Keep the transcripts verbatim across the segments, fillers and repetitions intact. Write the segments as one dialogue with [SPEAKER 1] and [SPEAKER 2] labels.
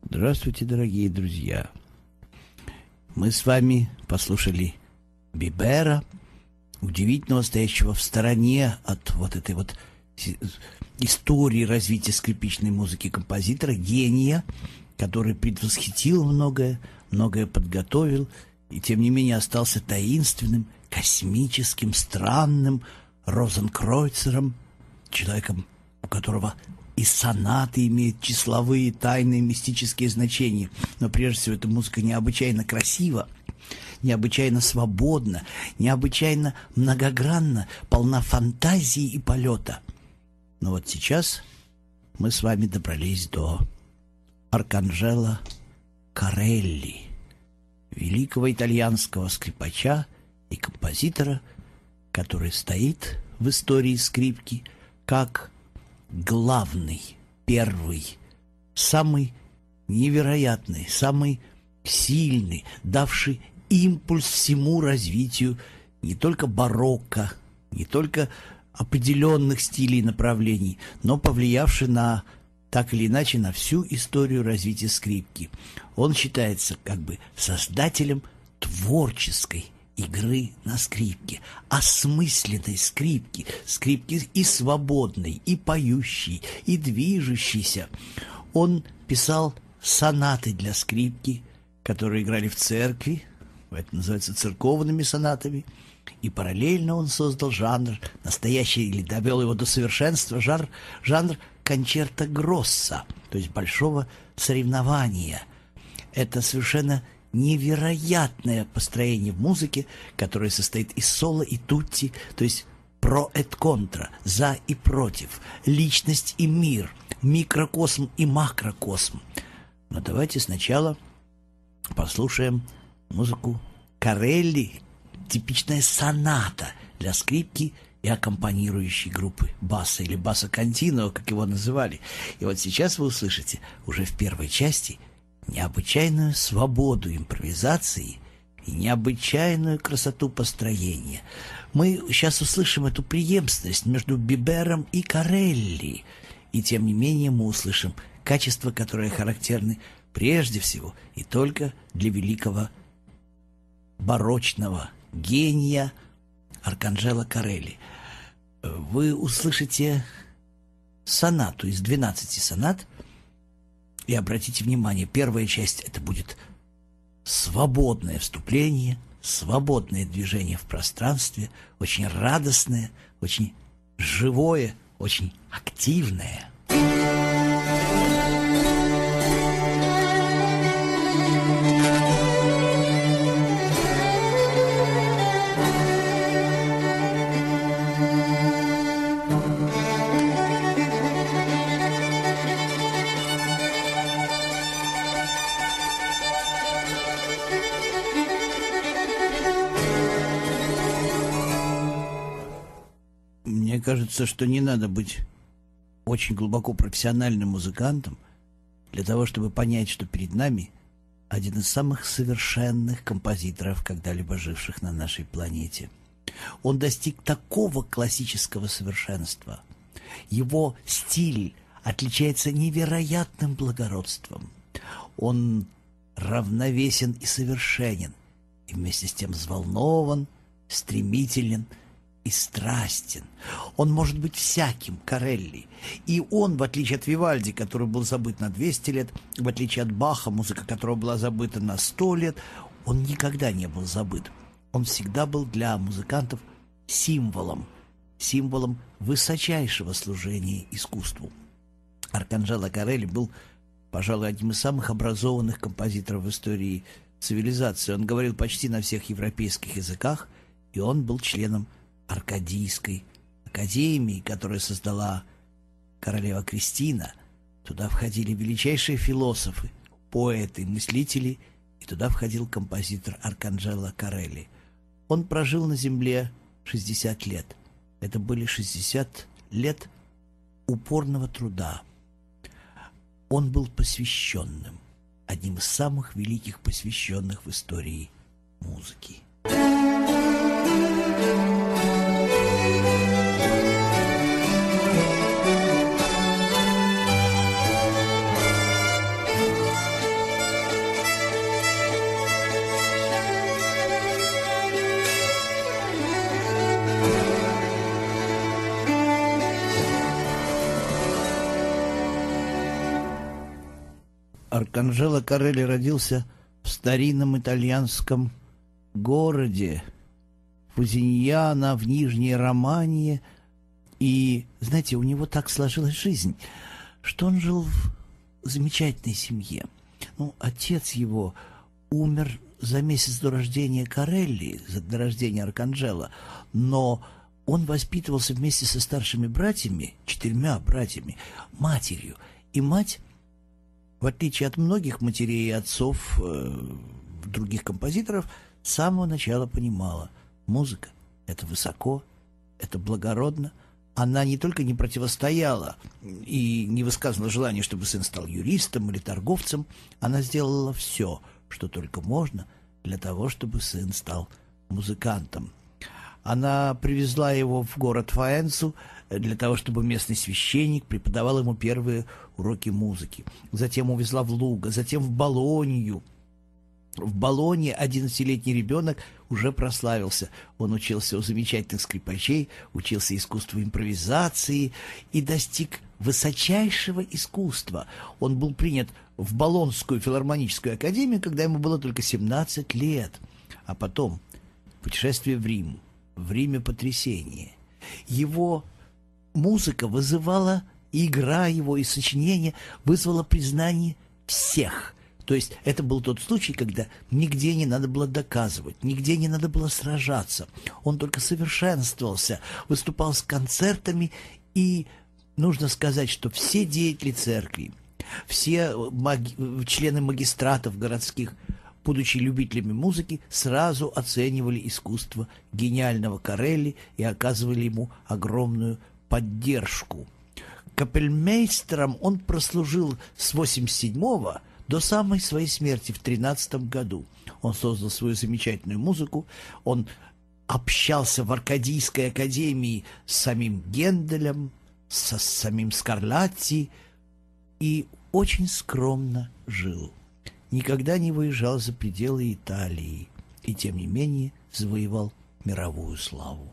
[SPEAKER 1] Здравствуйте, дорогие друзья. Мы с вами послушали Бибера, удивительного, стоящего в стороне от вот этой вот истории развития скрипичной музыки композитора, гения, который предвосхитил многое, многое подготовил, и тем не менее остался таинственным, космическим, странным Розенкройцером, человеком, у которого и сонаты имеют числовые, тайные, мистические значения. Но прежде всего эта музыка необычайно красива, необычайно свободна, необычайно многогранна, полна фантазии и полета. Но вот сейчас мы с вами добрались до Арканджело Корелли, великого итальянского скрипача и композитора, который стоит в истории скрипки как главный, первый, самый невероятный, самый сильный, давший импульс всему развитию не только барокко, не только определенных стилей и направлений, но повлиявший на, так или иначе, на всю историю развития скрипки. Он считается как бы создателем творческой игры на скрипке, осмысленной скрипки, скрипки и свободной, и поющей, и движущейся. Он писал сонаты для скрипки, которые играли в церкви, это называется церковными сонатами, и параллельно он создал жанр, настоящий, или довел его до совершенства, жанр, жанр кончерто гросса, то есть большого соревнования. Это совершенно невероятное построение в музыке, которое состоит из соло и тутти, то есть про et контра, за и против, личность и мир, микрокосм и макрокосм. Но давайте сначала послушаем музыку Корелли, типичная соната для скрипки и аккомпанирующей группы баса или баса контино, как его называли. И вот сейчас вы услышите уже в первой части необычайную свободу импровизации и необычайную красоту построения. Мы сейчас услышим эту преемственность между Бибером и Корелли, и тем не менее мы услышим качества, которые характерны прежде всего и только для великого барочного гения Арканджело Корелли. Вы услышите сонату из двенадцати сонат. И обратите внимание, первая часть — это будет свободное вступление, свободное движение в пространстве, очень радостное, очень живое, очень активное. Мне кажется, что не надо быть очень глубоко профессиональным музыкантом для того, чтобы понять, что перед нами один из самых совершенных композиторов, когда-либо живших на нашей планете. Он достиг такого классического совершенства. Его стиль отличается невероятным благородством. Он равновесен и совершенен, и вместе с тем взволнован, стремителен и страстен. Он может быть всяким, Корелли. И он, в отличие от Вивальди, который был забыт на двести лет, в отличие от Баха, музыка которого была забыта на сто лет, он никогда не был забыт. Он всегда был для музыкантов символом, символом высочайшего служения искусству. Арканджело Корелли был, пожалуй, одним из самых образованных композиторов в истории цивилизации. Он говорил почти на всех европейских языках, и он был членом Аркадийской академии, которую создала королева Кристина. Туда входили величайшие философы, поэты, мыслители, и туда входил композитор Арканджело Корелли. Он прожил на земле шестьдесят лет. Это были шестьдесят лет упорного труда. Он был посвященным, одним из самых великих посвященных в истории музыки. Арканджело Корелли родился в старинном итальянском городе Фузиньяно в Нижней Романии. И, знаете, у него так сложилась жизнь, что он жил в замечательной семье. Ну, отец его умер за месяц до рождения Корелли, до рождения Арканджело, но он воспитывался вместе со старшими братьями, четырьмя братьями, матерью. И мать, в отличие от многих матерей и отцов э, других композиторов, с самого начала понимала: музыка — это высоко, это благородно. Она не только не противостояла и не высказывала желания, чтобы сын стал юристом или торговцем, она сделала все, что только можно, для того, чтобы сын стал музыкантом. Она привезла его в город Фаэнсу для того, чтобы местный священник преподавал ему первые уроки музыки. Затем увезла в Луго, затем в Болонью. В Болонье одиннадцатилетний ребенок уже прославился. Он учился у замечательных скрипачей, учился искусству импровизации и достиг высочайшего искусства. Он был принят в Болонскую филармоническую академию, когда ему было только семнадцать лет. А потом путешествие в Рим. В Риме потрясение. Его музыка вызывала, игра его и сочинение вызвала признание всех. То есть это был тот случай, когда нигде не надо было доказывать, нигде не надо было сражаться. Он только совершенствовался, выступал с концертами, и нужно сказать, что все деятели церкви, все маги- члены магистратов городских, будучи любителями музыки, сразу оценивали искусство гениального Корелли и оказывали ему огромную поддержку. Капельмейстером он прослужил с восемьдесят седьмого до самой своей смерти в тринадцатом году. Он создал свою замечательную музыку, он общался в Аркадийской академии с самим Генделем, со с самим Скарлатти и очень скромно жил. Никогда не выезжал за пределы Италии и, тем не менее, завоевал мировую славу.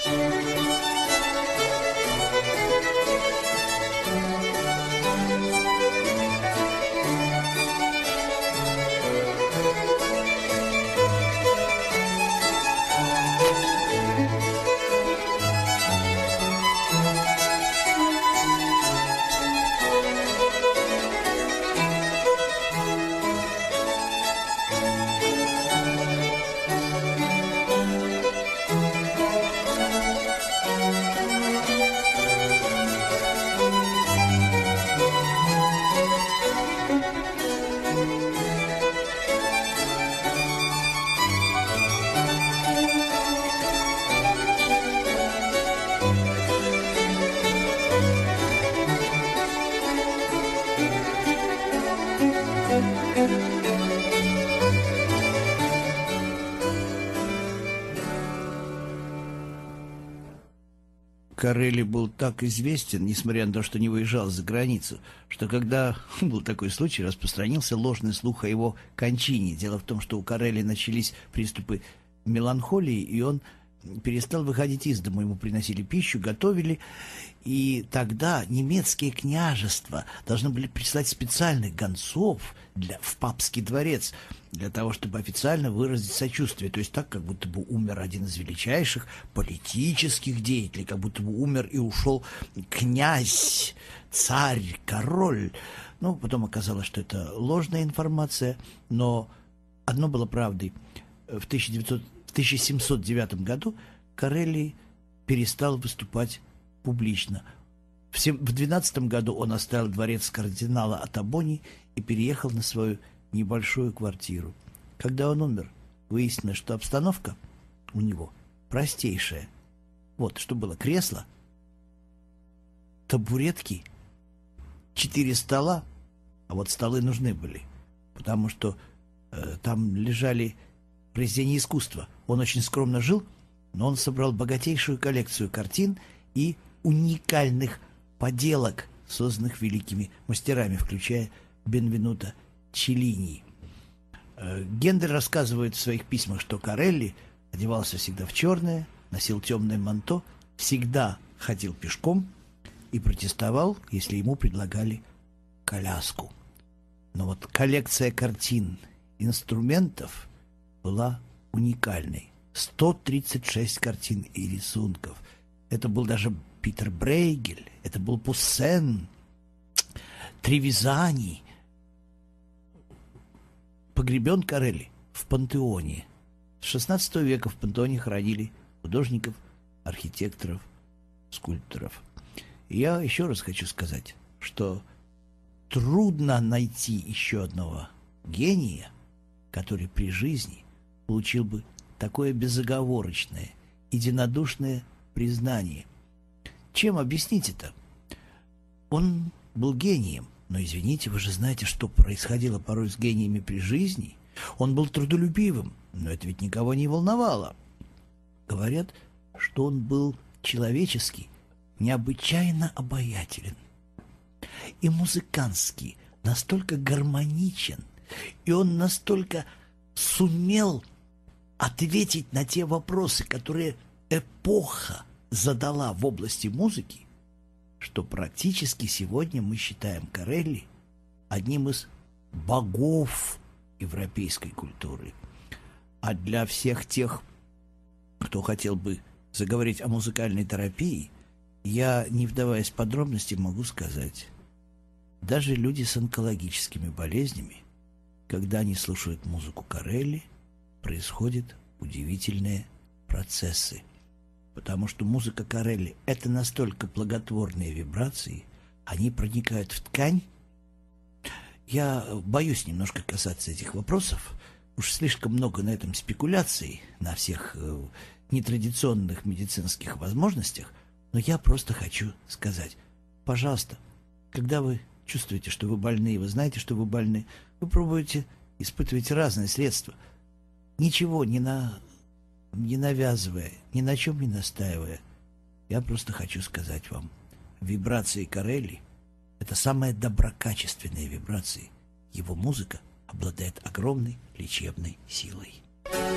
[SPEAKER 1] Корелли был так известен, несмотря на то, что не выезжал за границу, что когда был такой случай, распространился ложный слух о его кончине. Дело в том, что у Корелли начались приступы меланхолии, и он перестал выходить из дома. Ему приносили пищу, готовили, и тогда немецкие княжества должны были прислать специальных гонцов для, в папский дворец для того, чтобы официально выразить сочувствие. То есть так, как будто бы умер один из величайших политических деятелей, как будто бы умер и ушел князь, царь, король. Ну, потом оказалось, что это ложная информация, но одно было правдой. В тысяча девятьсот В тысяча семьсот девятом году Корелли перестал выступать публично. В двенадцатом году он оставил дворец кардинала Оттабони и переехал на свою небольшую квартиру. Когда он умер, выяснилось, что обстановка у него простейшая. Вот, что было: кресло, табуретки, четыре стола, а вот столы нужны были, потому что э, там лежали произведения искусства. Он очень скромно жил, но он собрал богатейшую коллекцию картин и уникальных поделок, созданных великими мастерами, включая Бенвенуто Челлини. Гендель рассказывает в своих письмах, что Корелли одевался всегда в черное, носил темное манто, всегда ходил пешком и протестовал, если ему предлагали коляску. Но вот коллекция картин, инструментов была уникальной. сто тридцать шесть картин и рисунков. Это был даже Питер Брейгель, это был Пуссен, Тревизани. Погребен Корелли в пантеоне. С шестнадцатого века в пантеоне хоронили художников, архитекторов, скульпторов. И я еще раз хочу сказать, что трудно найти еще одного гения, который при жизни получил бы такое безоговорочное, единодушное признание. Чем объяснить это? Он был гением, но, извините, вы же знаете, что происходило порой с гениями при жизни. Он был трудолюбивым, но это ведь никого не волновало. Говорят, что он был человеческий, необычайно обаятелен и музыкантский, настолько гармоничен, и он настолько сумел ответить на те вопросы, которые эпоха задала в области музыки, что практически сегодня мы считаем Корелли одним из богов европейской культуры. А для всех тех, кто хотел бы заговорить о музыкальной терапии, я, не вдаваясь в подробности, могу сказать, даже люди с онкологическими болезнями, когда они слушают музыку Корелли, происходят удивительные процессы. Потому что музыка Корелли — это настолько благотворные вибрации, они проникают в ткань. Я боюсь немножко касаться этих вопросов. Уж слишком много на этом спекуляций, на всех э, нетрадиционных медицинских возможностях. Но я просто хочу сказать, пожалуйста, когда вы чувствуете, что вы больны, вы знаете, что вы больны, вы пробуете, испытываете разные средства. Ничего не, на, не навязывая, ни на чем не настаивая. Я просто хочу сказать вам, вибрации Корелли — это самые доброкачественные вибрации. Его музыка обладает огромной лечебной силой.